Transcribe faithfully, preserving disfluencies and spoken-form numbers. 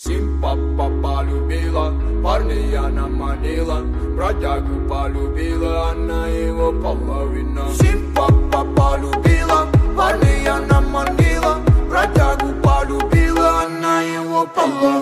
Симпапа полюбила, парня она манила, бродягу полюбила, она его половина. Симпапа полюбила, парня она манила, бродягу полюбила, она его половина.